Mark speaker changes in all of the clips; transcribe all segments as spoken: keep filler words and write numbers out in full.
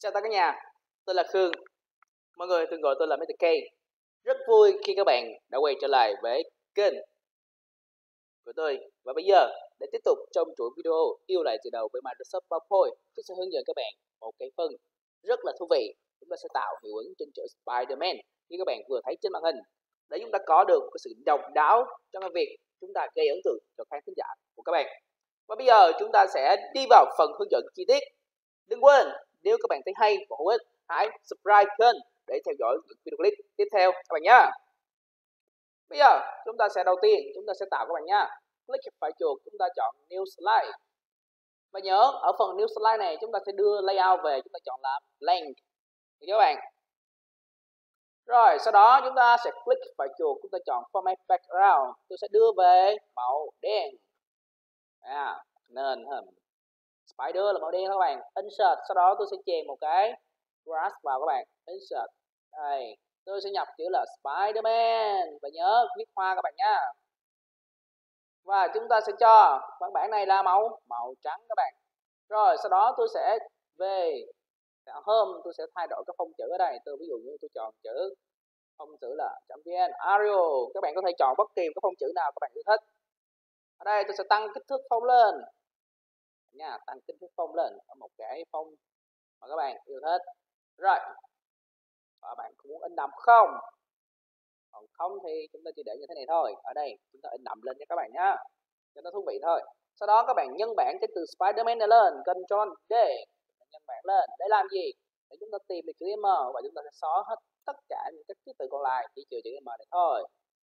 Speaker 1: Chào tất cả nhà, tôi là Khương. Mọi người thường gọi tôi là mít tơ K. Rất vui khi các bạn đã quay trở lại với kênh của tôi. Và bây giờ, để tiếp tục trong chuỗi video yêu lại từ đầu với Microsoft PowerPoint, tôi sẽ hướng dẫn các bạn một cái phần rất là thú vị. Chúng ta sẽ tạo hiệu ứng trên chữ Spider-Man như các bạn vừa thấy trên màn hình, để chúng ta có được cái sự độc đáo trong cái việc chúng ta gây ấn tượng cho khán thính giả của các bạn. Và bây giờ chúng ta sẽ đi vào phần hướng dẫn chi tiết. Đừng quên, nếu các bạn thấy hay và hữu ích, hãy subscribe kênh để theo dõi những video clip tiếp theo các bạn nhé. Bây giờ chúng ta sẽ đầu tiên chúng ta sẽ tạo các bạn nhé. Click phải chuột, chúng ta chọn New Slide. Và nhớ ở phần New Slide này chúng ta sẽ đưa layout về, chúng ta chọn là Blank được các bạn. Rồi sau đó chúng ta sẽ click phải chuột, chúng ta chọn Format Background. Tôi sẽ đưa về màu đen. À, nên hình Spider là màu đen các bạn. Insert, sau đó tôi sẽ chèn một cái brush vào các bạn. Insert. Đây, tôi sẽ nhập chữ là Spider-Man và nhớ viết hoa các bạn nhá. Và chúng ta sẽ cho văn bản này là màu màu trắng các bạn. Rồi sau đó tôi sẽ về Home, tôi sẽ thay đổi cái phông chữ ở đây. Tôi ví dụ như tôi chọn chữ phông chữ là .vn Arial. Các bạn có thể chọn bất kỳ cái phông chữ nào các bạn yêu thích. Ở đây tôi sẽ tăng kích thước phông lên nha, tăng kích thước phông lên ở một cái phông mà các bạn yêu thích. Rồi, và bạn có muốn in đậm không? Còn không thì chúng ta chỉ để như thế này thôi. Ở đây chúng ta in đậm lên nha các bạn nhá, cho nó thú vị thôi. Sau đó các bạn nhân bản cái từ Spider-Man này lên, Control D, nhân bản lên để làm gì? Để chúng ta tìm được chữ M và chúng ta sẽ xóa hết tất cả những cái ký tự còn lại, chỉ trừ chữ M này thôi.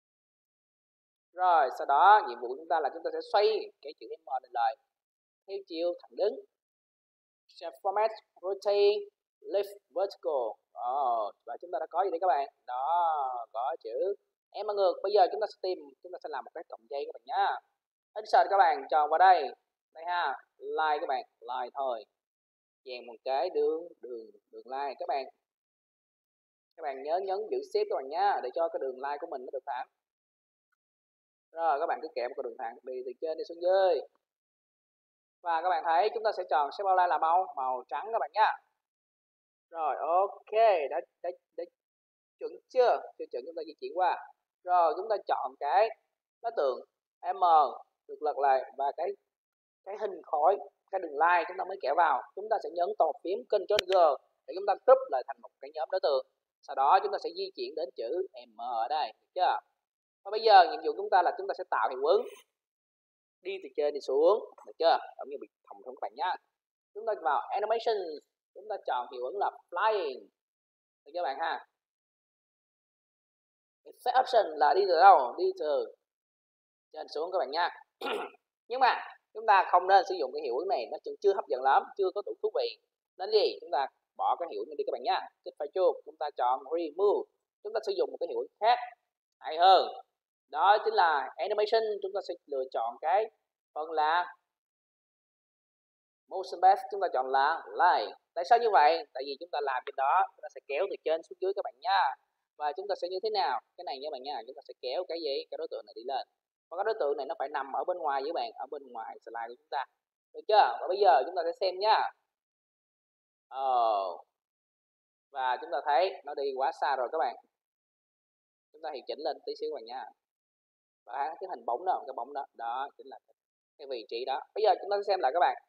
Speaker 1: Rồi sau đó nhiệm vụ của chúng ta là chúng ta sẽ xoay cái chữ M này lại theo chiều thẳng đứng. Shape format, rotate, lift, vertical. Oh, và chúng ta đã có gì đây các bạn? Đó, có chữ M ngược. Bây giờ chúng ta sẽ tìm, chúng ta sẽ làm một cái cọng dây các bạn nhá. Insert các bạn chọn vào đây. Đây ha, line các bạn, line thôi. Chèn một cái đường đường đường line các bạn. Các bạn nhớ nhấn giữ shift các bạn nhá, để cho cái đường line của mình nó được thẳng. Rồi các bạn cứ kẹp một cái đường thẳng đi từ trên đi xuống dưới. Và các bạn thấy chúng ta sẽ chọn shape outline là màu màu trắng các bạn nhá. Rồi ok, đã, đã, đã chuẩn chưa? Chưa chuẩn chúng ta di chuyển qua. Rồi chúng ta chọn cái đối tượng M được lật lại và cái cái hình khối, cái đường line chúng ta mới kéo vào. Chúng ta sẽ nhấn toàn phím Ctrl G để chúng ta group lại thành một cái nhóm đối tượng. Sau đó chúng ta sẽ di chuyển đến chữ M ở đây, được chưa? Và bây giờ nhiệm vụ chúng ta là chúng ta sẽ tạo hiệu ứng đi từ trên đi xuống, được chưa? Giống như bị thòng thông các bạn nhá. Chúng ta vào Animation, chúng ta chọn hiệu ứng là Flying, được chưa bạn ha? Effect option là đi từ đâu? Đi từ trên xuống các bạn nha. Nhưng mà chúng ta không nên sử dụng cái hiệu ứng này, nó chưa hấp dẫn lắm, chưa có đủ thú vị. Nên gì? Chúng ta bỏ cái hiệu ứng này đi các bạn nha. Kích phải chuột, chúng ta chọn Remove. Chúng ta sử dụng một cái hiệu ứng khác hay hơn. Đó chính là Animation. Chúng ta sẽ lựa chọn cái phần là Motion Path, chúng ta chọn là Line. Tại sao như vậy? Tại vì chúng ta làm trên đó, chúng ta sẽ kéo từ trên xuống dưới các bạn nha. Và chúng ta sẽ như thế nào? Cái này nha bạn nha, chúng ta sẽ kéo cái gì? Cái đối tượng này đi lên. Và cái đối tượng này nó phải nằm ở bên ngoài với bạn, ở bên ngoài slide của chúng ta. Được chưa? Và bây giờ chúng ta sẽ xem nhá. Ờ. Và chúng ta thấy nó đi quá xa rồi các bạn. Chúng ta thì chỉnh lên tí xíu các bạn nha. Và cái hình bóng đó, cái bóng đó, đó chính là cái vị trí đó. Bây giờ chúng ta sẽ xem lại các bạn.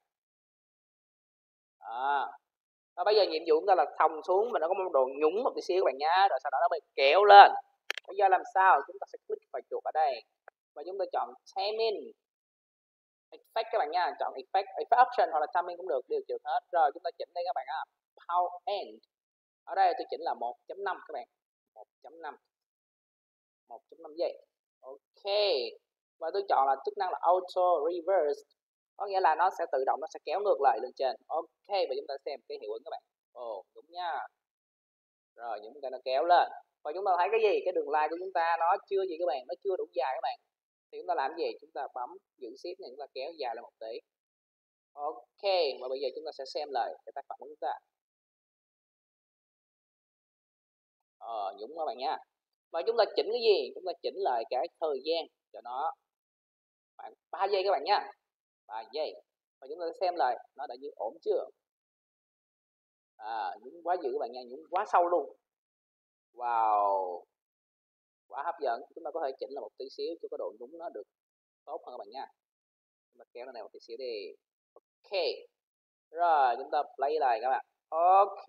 Speaker 1: À. Và bây giờ nhiệm vụ chúng ta là thòng xuống mà nó có một độ nhúng một tí xíu các bạn nhá, rồi sau đó nó mới kéo lên. Bây giờ làm sao? Chúng ta sẽ click vào chuột ở đây và chúng ta chọn timing effect các bạn nha, chọn effect, effect option hoặc là timing cũng được, đều chịu hết. Rồi chúng ta chỉnh đây các bạn ạ. Power end. Ở đây tôi chỉnh là một chấm năm các bạn. một chấm năm. một chấm năm giây. Ok. Và tôi chọn là chức năng là auto reverse. Có nghĩa là nó sẽ tự động, nó sẽ kéo ngược lại lên trên. Ok, và chúng ta xem cái hiệu ứng các bạn. Ồ, đúng nha. Rồi, chúng ta nó kéo lên. Và chúng ta thấy cái gì? Cái đường line của chúng ta nó chưa gì các bạn, nó chưa đủ dài các bạn. Thì chúng ta làm gì? Chúng ta bấm giữ shift này, chúng ta kéo dài lên một tí. Ok, và bây giờ chúng ta sẽ xem lại cái tác phẩm của chúng ta. Ờ, đúng các bạn nha. Và chúng ta chỉnh cái gì? Chúng ta chỉnh lại cái thời gian cho nó khoảng ba giây các bạn nha. ba giây. Và chúng ta sẽ xem lại nó đã như ổn chưa. À, nhúng quá dữ các bạn nha, nhúng quá sâu luôn. Wow, quá hấp dẫn. Chúng ta có thể chỉnh là một tí xíu cho cái độ nhúng nó được tốt hơn các bạn nha. Chúng ta kéo nó này một tí xíu đi. Ok. Rồi, chúng ta play lại các bạn. Ok.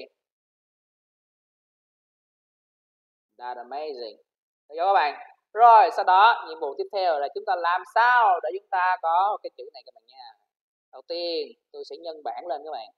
Speaker 1: That's amazing. Được chưa các bạn? Rồi, sau đó nhiệm vụ tiếp theo là chúng ta làm sao để chúng ta có cái chữ này các bạn nha. Đầu tiên, tôi sẽ nhân bảng lên các bạn.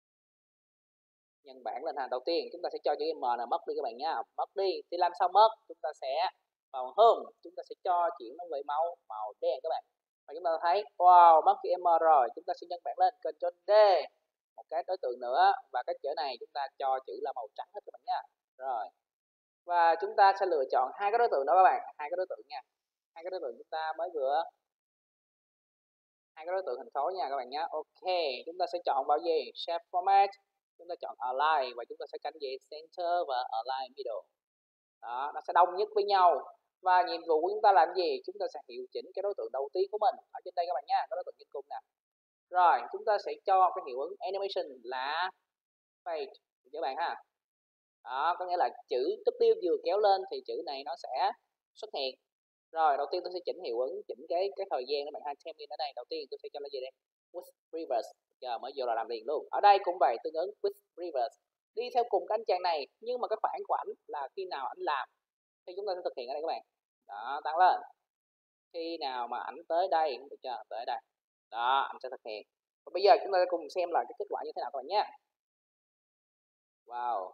Speaker 1: Nhân bảng lên ha. Đầu tiên chúng ta sẽ cho chữ M là mất đi các bạn nha. Mất đi. Thì làm sao mất? Chúng ta sẽ vào home, chúng ta sẽ cho chuyển nó về màu màu đen các bạn. Và chúng ta thấy wow, mất chữ M rồi, chúng ta sẽ nhân bảng lên Ctrl D. Một cái đối tượng nữa và cái chữ này chúng ta cho chữ là màu trắng hết các bạn nha. Rồi. Và chúng ta sẽ lựa chọn hai cái đối tượng đó các bạn, hai cái đối tượng nha. Hai cái đối tượng chúng ta mới vừa hai cái đối tượng hình khối nha các bạn nhé. Ok, chúng ta sẽ chọn vào gì? Shape format, chúng ta chọn align và chúng ta sẽ canh gì? Center và align middle. Đó, nó sẽ đồng nhất với nhau. Và nhiệm vụ của chúng ta làm gì? Chúng ta sẽ hiệu chỉnh cái đối tượng đầu tiên của mình ở trên đây các bạn nha, cái đối tượng trên cùng nè. Rồi, chúng ta sẽ cho cái hiệu ứng animation là fade các bạn ha. Đó, có nghĩa là chữ W vừa kéo lên thì chữ này nó sẽ xuất hiện. Rồi, đầu tiên tôi sẽ chỉnh hiệu ứng, chỉnh cái cái thời gian các bạn ha, xem in ở đây. Đầu tiên tôi sẽ cho là gì đây? With reverse. Giờ mới vô là làm liền luôn. Ở đây cũng vậy, tương ứng with reverse. Đi theo cùng cái anh chàng này, nhưng mà cái khoảng của ảnh là khi nào ảnh làm thì chúng ta sẽ thực hiện ở đây các bạn. Đó, tăng lên. Khi nào mà ảnh tới đây, được chưa? Tới đây. Đó, anh sẽ thực hiện. Và bây giờ chúng ta sẽ cùng xem là cái kết quả như thế nào các bạn nhé. Wow.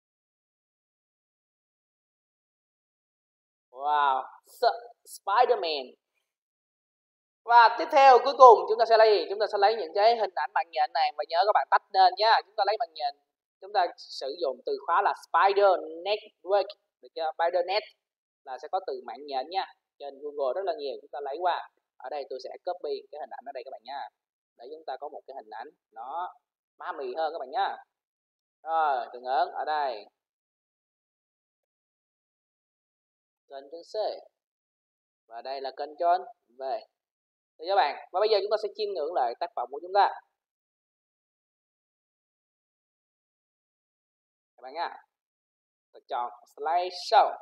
Speaker 1: Wow, Spider-Man. Và tiếp theo cuối cùng chúng ta sẽ lấy gì? Chúng ta sẽ lấy những cái hình ảnh mạng nhện này và nhớ các bạn tách lên nhá. Chúng ta lấy mạng nhện, chúng ta sử dụng từ khóa là Spider Network, được chưa? Spider Net là sẽ có từ mạng nhện nha. Trên Google rất là nhiều, chúng ta lấy qua. Ở đây tôi sẽ copy cái hình ảnh ở đây các bạn nha. Để chúng ta có một cái hình ảnh nó ma mị hơn các bạn nhá. Rồi, tương ứng ở đây. Ctrl C. Và đây là Ctrl V. Được các bạn. Và bây giờ chúng ta sẽ chiêm ngưỡng lại tác phẩm của chúng ta. Các bạn nha. Tôi chọn slideshow.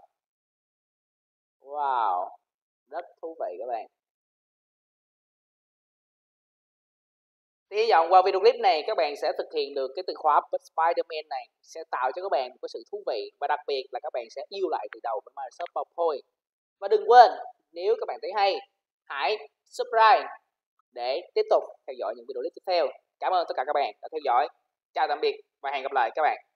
Speaker 1: Wow, rất thú vị các bạn. Thì hy vọng qua video clip này các bạn sẽ thực hiện được cái từ khóa Spider-Man này, sẽ tạo cho các bạn một cái sự thú vị và đặc biệt là các bạn sẽ yêu lại từ đầu với Microsoft PowerPoint. Và đừng quên, nếu các bạn thấy hay, hãy subscribe để tiếp tục theo dõi những video clip tiếp theo. Cảm ơn tất cả các bạn đã theo dõi. Chào tạm biệt và hẹn gặp lại các bạn.